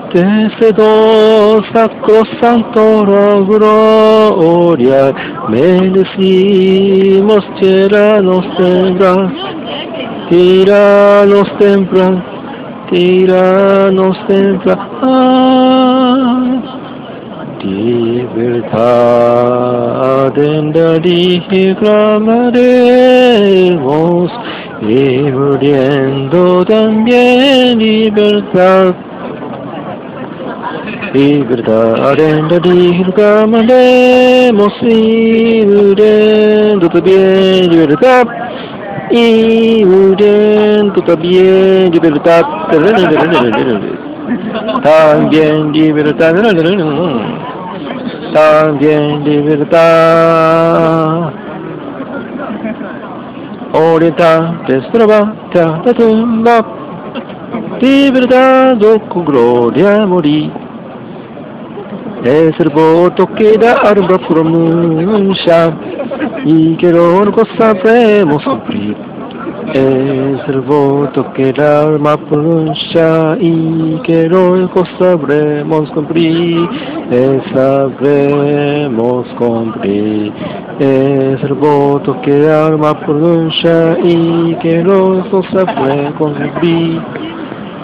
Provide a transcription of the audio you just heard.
Desde dos sacrosanto la gloria, bendecimos tiranos temblan, tiranos temblan, tiranos temblan. Libertad en la clamaremos, y muriendo también libertad. Libertad en la clamaremos, y muriendo también libertad. Y muriendo también libertad. También libertad. También libertad. Oriental, destrabata, la tumba. Libertad con gloria morir. Es el voto que da arma pronuncia y que no sabremos cumplir. Es el voto que el alma pronuncia y que no sabremos cumplir. Sabremos cumplir. Es el voto que el alma pronuncia y que no sabremos cumplir.